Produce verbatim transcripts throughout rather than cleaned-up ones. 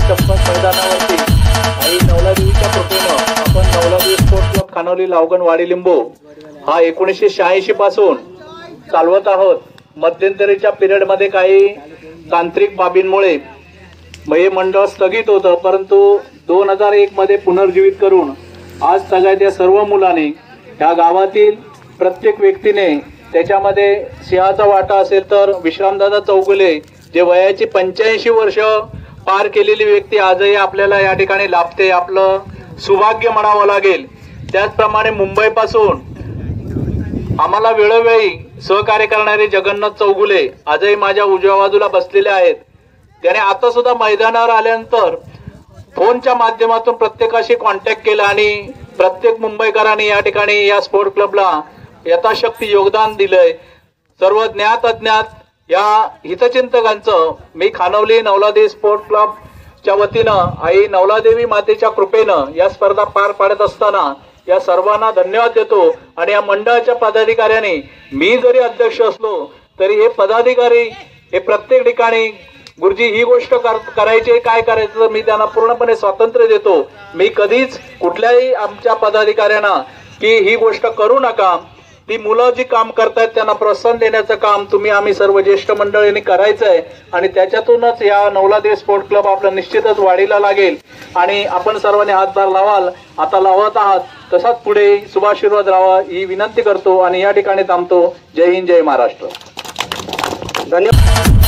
छप्पन मैदानावरती आई नवलादेवीच्या कृपेनं आपण नवलादेवी स्पोर्ट्स क्लब खानोली लावगण वाडी लिंबू हा एकोणीसशे शहाऐंशी पासून चालवत आहोत. मध्यंतरीच्या पिरियड मध्ये काही तांत्रिक बाबींमुळे हे मंडळ स्थगित होतं, परंतु दोन हजार एक मध्ये पुनर्जीवित करून आज सगळ्या सर्व मुलांनी या गावातील प्रत्येक व्यक्तीने त्याच्यामध्ये सिंहाचा वाटा असेल तर विश्रामदादा चौगुले जे वयाची पंच्याऐंशी वर्ष पार केलेली व्यक्ती आजही आपल्याला या ठिकाणी लाभते, आपलं सौभाग्य म्हणावं लागेल. त्याचप्रमाणे मुंबईपासून आम्हाला वेळोवेळी सहकार्य करणारे जगन्नाथ चौगुले आजही माझ्या उजव्या बाजूला बसलेले आहेत. त्याने आता सुद्धा मैदानावर आल्यानंतर फोनच्या माध्यमातून प्रत्येकाशी कॉन्टॅक्ट केला आणि प्रत्येक मुंबईकरांनी या ठिकाणी या स्पोर्ट क्लबला यथाशक्ती योगदान दिलंय. सर्व ज्ञात अज्ञात या हितचिंतकांचं मी खानवली नवलादेवी स्पोर्ट क्लबच्या वतीनं आई नवलादेवी मातेच्या कृपेनं या स्पर्धा पार पाडत असताना या सर्वांना धन्यवाद देतो. आणि या मंडळाच्या पदाधिकाऱ्यांनी मी जरी अध्यक्ष असलो तरी हे पदाधिकारी हे प्रत्येक ठिकाणी गुरुजी ही गोष्ट करायची काय करायचं तर मी त्यांना पूर्णपणे स्वातंत्र्य देतो. मी कधीच कुठल्याही आमच्या पदाधिकाऱ्यांना की ही गोष्ट करू नका, ती मुलं जी काम करतायत त्यांना प्रोत्साहन देण्याचं काम तुम्ही आम्ही सर्व ज्येष्ठ मंडळींनी करायचं आहे. आणि त्याच्यातूनच या नवलादेवी स्पोर्ट क्लब आपला निश्चितच वाढीला लागेल आणि आपण सर्वांनी हातभार लावाल, आता लावत आहात तसाच पुढे शुभाशीर्वाद राहावा ही विनंती करतो आणि या ठिकाणी थांबतो. जय हिंद, जय महाराष्ट्र. धन्यवाद.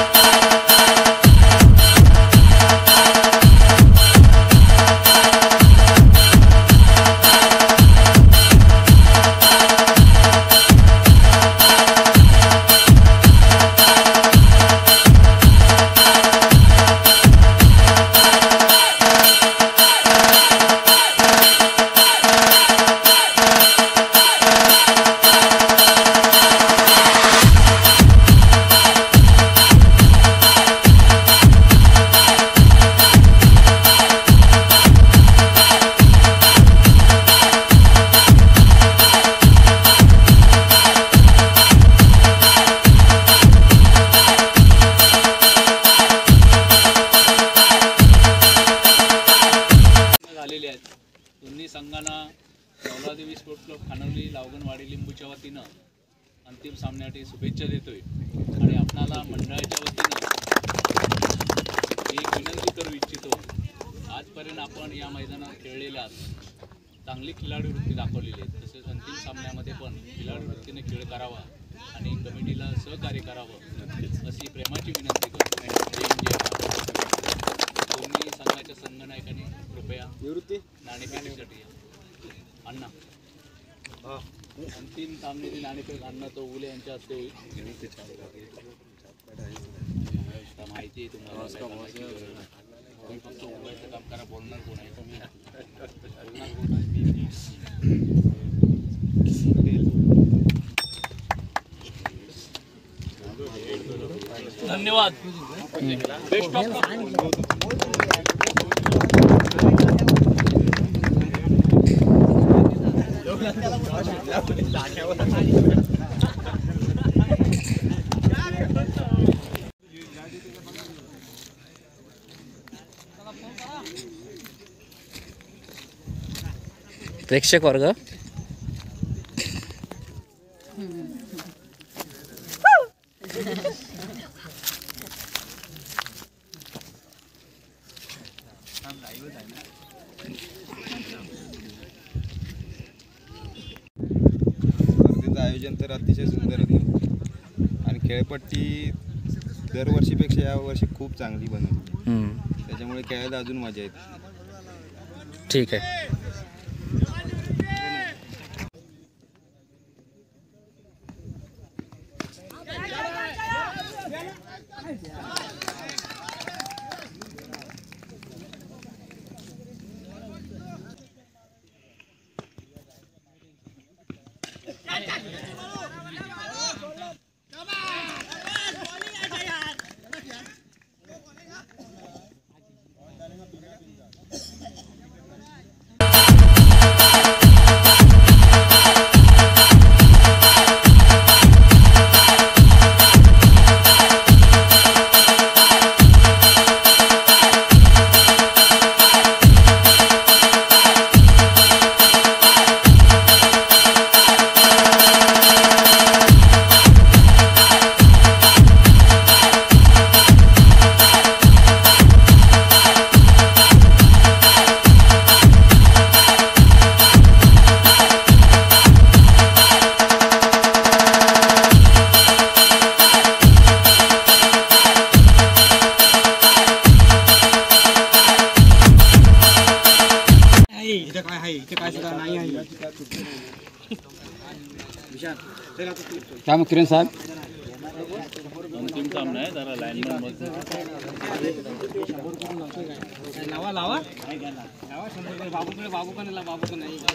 दोन्ही संघांना नवलादेवी स्पोर्ट्स क्लब खानवली लावगण वाडी लिंबूच्या वतीनं अंतिम सामन्यासाठी शुभेच्छा देतोय. आणि आपणाला मंडळाच्या वतीनं एक विनंती करू इच्छितो. आजपर्यंत आपण या मैदानात खेळलेल्या चांगली खिलाडू वृत्ती दाखवलेली आहे, तसेच अंतिम सामन्यामध्ये पण खिलाडू वृत्तीने खेळ करावा आणि कमिटीला सहकार्य करावं अशी प्रेमाची विनंती करतो. दोन्ही संघाच्या संघनायकांनी कृपया निवृत्ती नाणेफेकीसाठी अण्णा अंतिम सामन्याची नाणेफेक अण्णा चौगुले यांच्या हस्ते होईल. माहिती आहे तुम्हाला, फक्त उभयाचं काम करा. बोलणार कोण आहे? बोलणार कोण आहे? धन्यवाद. बेस्ट ऑफ प्रेक्षक वर्ग स्पर्धेचं आयोजन तर अतिशय सुंदर होतं आणि खेळपट्टी दरवर्षीपेक्षा यावर्षी खूप चांगली बनवली, त्याच्यामुळे खेळायला अजून मजा येते. ठीक आहे. आहे इथे काय सुद्धा नाही आहे. काय मग किरण साहेब अंतिम सामना आहे जरा लाईनमॅन लावा लावा लावा शंभर बाबूकडे बाबू पण बाबू पण नाही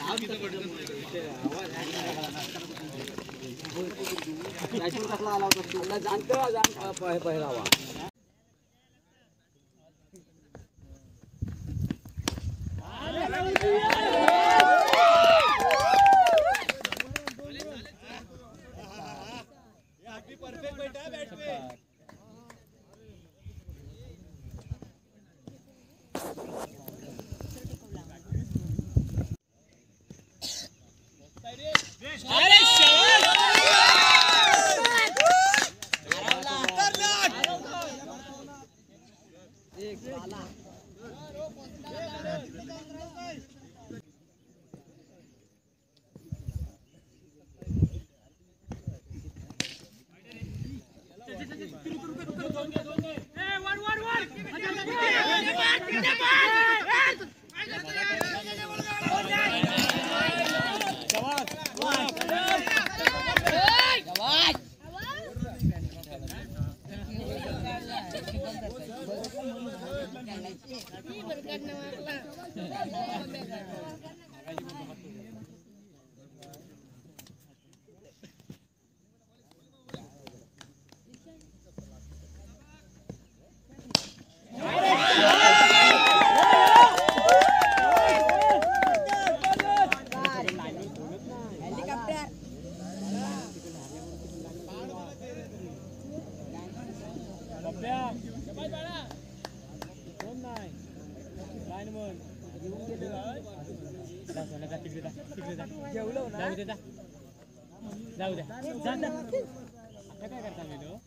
जाऊ द्या आता काय करता मी तो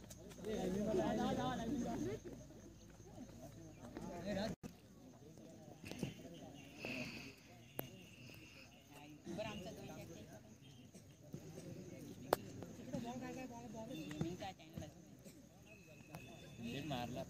मारला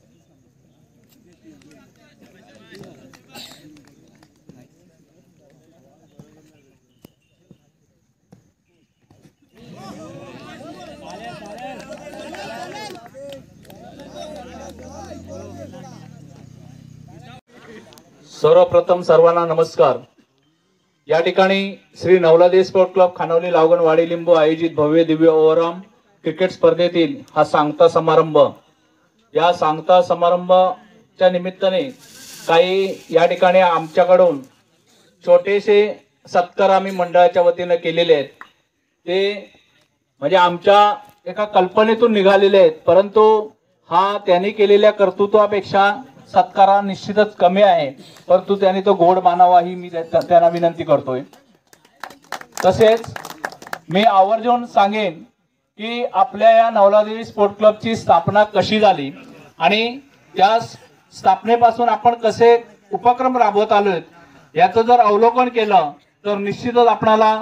सर्वप्रथम सर्वांना नमस्कार. या ठिकाणी श्री नवलादेवी स्पोर्ट क्लब खानवली लावगण वाडी लिंबू आयोजित भव्य दिव्य ओव्हरऑल क्रिकेट स्पर्धेतील हा सांगता समारंभ, या सांगता समारंभाच्या निमित्ताने काही या ठिकाणी आमच्याकडून छोटेसे सत्कार आम्ही मंडळाच्या वतीने केलेले आहेत. ते म्हणजे आमच्या एका कल्पनेतून निघालेले आहेत, परंतु हा त्यांनी केलेल्या कर्तृत्वापेक्षा सत्कारा निश्चितच कमी आहे, परंतु त्यांनी तो गोड मानावा ही मी त्यांना विनंती करतोय. तसेच मी आवर्जून सांगेन की आपल्या या नवलादेवी स्पोर्ट क्लबची स्थापना कशी झाली आणि त्या स्थापनेपासून आपण कसे उपक्रम राबवत आलोय याचं जर अवलोकन केलं तर निश्चितच आपणाला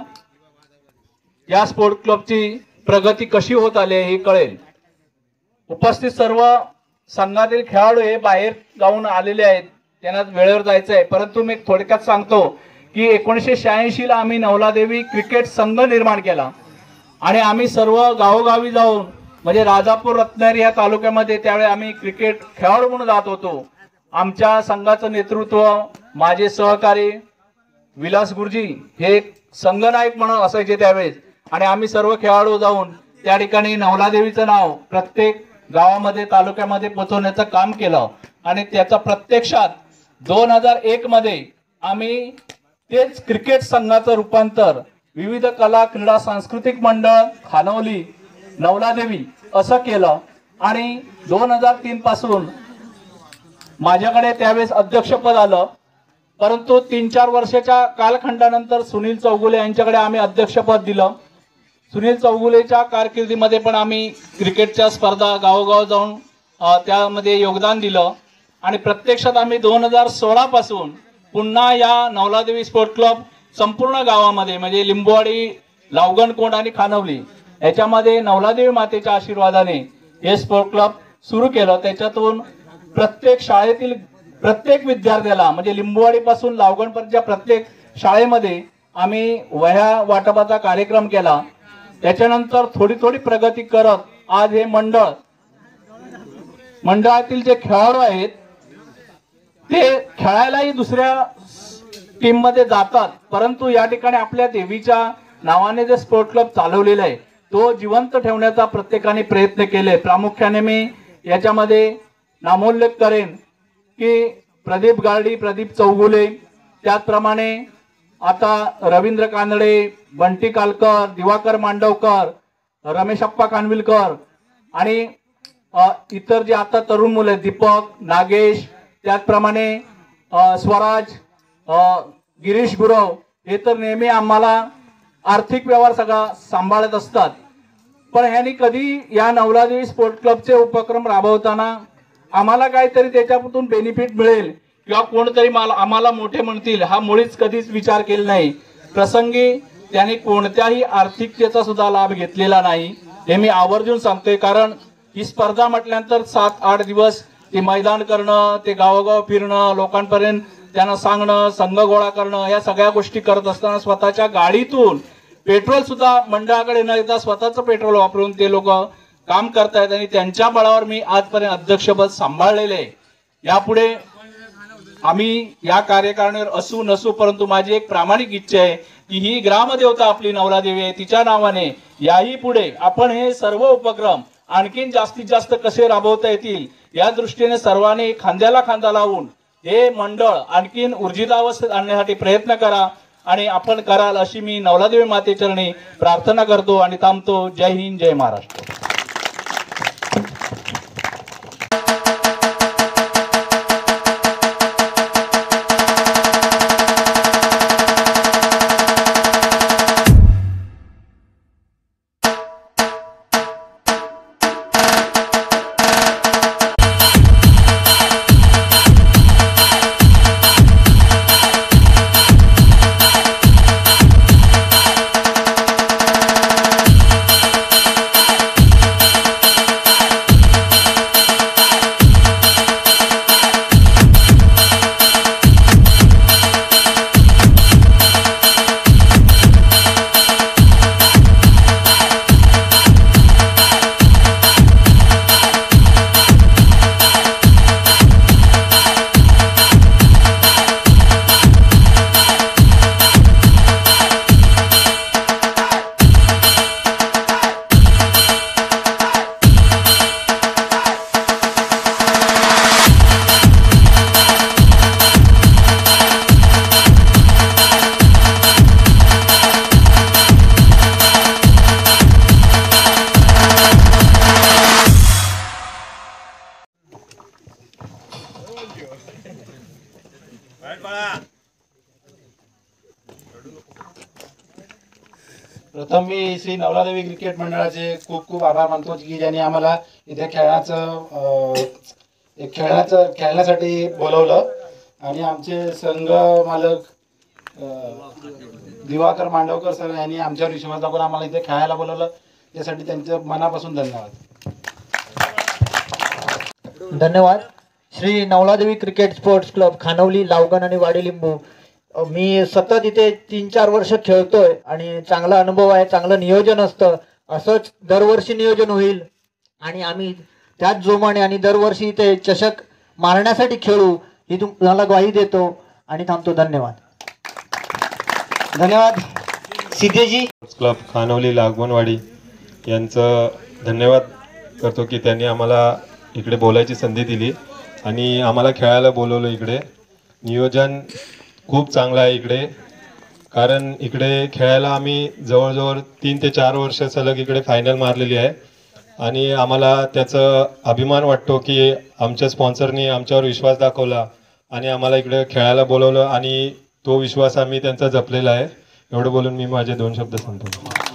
या स्पोर्ट क्लबची प्रगती कशी होत आली हे कळेल. उपस्थित सर्व संघातील खेळाडू हे बाहेर जाऊन आलेले आहेत, त्यांना वेळेवर जायचं आहे, परंतु मी थोडक्यात सांगतो की एकोणीसशे शहाऐंशी ला आम्ही नवलादेवी क्रिकेट संघ निर्माण केला आणि आम्ही सर्व गावोगावी जाऊन म्हणजे राजापूर रत्नागिरी या तालुक्यामध्ये त्यावेळी आम्ही क्रिकेट खेळाडू म्हणून जात होतो. आमच्या संघाचं नेतृत्व माझे सहकारी विलास गुरुजी हे संघनायक म्हणून असायचे त्यावेळेस, आणि आम्ही सर्व खेळाडू जाऊन त्या ठिकाणी नवलादेवीचं नाव प्रत्येक गावामध्ये तालुक्यामध्ये पोहोचवण्याचं काम केलं आणि त्याचा प्रत्यक्षात दोन हजार एक मध्ये आम्ही तेच क्रिकेट संघाचं रूपांतर विविध कला क्रीडा सांस्कृतिक मंडळ खानवली नवलादेवी असं केलं आणि दोन हजार तीन पासून माझ्याकडे त्यावेळेस अध्यक्षपद आलं, परंतु तीन चार वर्षाच्या कालखंडानंतर सुनील चौगुले यांच्याकडे आम्ही अध्यक्षपद दिलं. सुनील चौगुलेच्या कारकिर्दीमध्ये पण आम्ही क्रिकेटच्या स्पर्धा गावोगाव जाऊन त्यामध्ये योगदान दिलं आणि प्रत्यक्षात आम्ही दोन हजार सोळा पासून पुन्हा या नवलादेवी स्पोर्ट क्लब संपूर्ण गावामध्ये म्हणजे लिंबवाडी लावगणकोंड आणि खानवली याच्यामध्ये नवलादेवी मातेच्या आशीर्वादाने हे स्पोर्ट क्लब सुरू केलं. त्याच्यातून प्रत्येक शाळेतील प्रत्येक विद्यार्थ्याला म्हणजे लिंबवाडी पासून लावगणपर्यंतच्या प्रत्येक शाळेमध्ये आम्ही वह्या वाटपाचा कार्यक्रम केला. त्याच्यानंतर थोडी थोडी प्रगती करत आज हे मंडळ मंडळातील जे खेळाडू आहेत ते खेळायलाही दुसऱ्या टीम मध्ये जातात, परंतु या ठिकाणी आपल्या देवीच्या नावाने जे स्पोर्ट क्लब चालवलेला आहे तो जिवंत ठेवण्याचा प्रत्येकाने प्रयत्न केले. प्रामुख्याने मी याच्यामध्ये नामोल्लेख करेन की प्रदीप गार्डी, प्रदीप चौगुले, त्याचप्रमाणे आता रवींद्र कानडे, बंटी कालकर, दिवाकर मांडवकर, रमेशप्पा कानविलकर आणि इतर जे आता तरुण मुले दीपक, नागेश, त्याचप्रमाणे स्वराज, गिरीश गुरव हे तर नेहमी आम्हाला आर्थिक व्यवहार सगळा सांभाळत असतात. पण ह्यांनी कधी या नवलादेवी स्पोर्ट क्लबचे उपक्रम राबवताना आम्हाला काहीतरी त्याच्यातून बेनिफिट मिळेल किंवा कोणतरी मला आम्हाला मोठे म्हणतील हा मुळीच कधीच विचार केला नाही. प्रसंगी त्यांनी कोणत्याही आर्थिकतेचा सुद्धा लाभ घेतलेला नाही हे मी आवर्जून सांगतोय. कारण ही स्पर्धा म्हटल्यानंतर सात आठ दिवस ते मैदान करणं, ते गावोगाव फिरणं, लोकांपर्यंत त्यांना सांगणं, संघ गोळा करणं, या सगळ्या गोष्टी करत असताना स्वतःच्या गाडीतून पेट्रोल सुद्धा मंडळाकडे न येता स्वतःचं पेट्रोल वापरून ते लोक काम करतायत आणि त्यांच्या बळावर मी आजपर्यंत अध्यक्षपद सांभाळलेले आहे. यापुढे आम्ही या कार्यकारिणीवर असू नसू, परंतु माझी एक प्रामाणिक इच्छा आहे की ही ग्रामदेवता आपली नवलादेवी आहे, तिच्या नावाने याही पुढे आपण हे सर्व उपक्रम आणखीन जास्तीत जास्त कसे राबवता येतील या दृष्टीने सर्वांनी खांद्याला खांदा लावून हे मंडळ आणखीन ऊर्जितावस्थेत आणण्यासाठी प्रयत्न करा आणि आपण कराल अशी मी नवलादेवी मातेचरणी प्रार्थना करतो आणि थांबतो. जय हिंद, जय महाराष्ट्र. प्रथम मी श्री नवलादेवी क्रिकेट मंडळाचे खूप खूप आभार मानतो की ज्यांनी आम्हाला इथे खेळाचं एक खेळाचं खेळण्यासाठी बोलवलं आणि आमचे संघ मालक दिवाकर मांडवकर सर यांनी आमच्यावर विश्वास दाखवून आम्हाला इथे खेळायला बोलवलं, त्यासाठी त्यांचं मनापासून धन्यवाद. धन्यवाद. Shri Navladevi cricket sports club Khanavali, Lavgan आणि वाडीलिंबू. मी सतत इथे तीन चार वर्ष खेळतोय आणि चांगला अनुभव आहे, चांगलं नियोजन असतं. असंच दरवर्षी नियोजन होईल आणि आम्ही त्याच जोमाने आणि दरवर्षी इथे चषक मारण्यासाठी खेळू ही तुम्हाला ग्वाही देतो आणि थांबतो. धन्यवाद. धन्यवाद. सिद्धेजी. क्लब खानवली लागवणवाडी यांचं धन्यवाद करतो की त्यांनी आम्हाला इकडे बोलायची संधी दिली आणि आम्हाला खेळायला बोलवलं. इकडे नियोजन खूप चांगलं आहे इकडे, कारण इकडे खेळायला आम्ही जवळजवळ तीन ते चार वर्ष सलग इकडे फायनल मारलेली आहे आणि आम्हाला त्याचा अभिमान वाटतो की आमच्या स्पॉन्सरनी आमच्यावर विश्वास दाखवला आणि आम्हाला इकडे खेळायला बोलवलं आणि तो विश्वास आम्ही त्यांचा जपलेला आहे. एवढं बोलून मी माझे दोन शब्द संपवतो.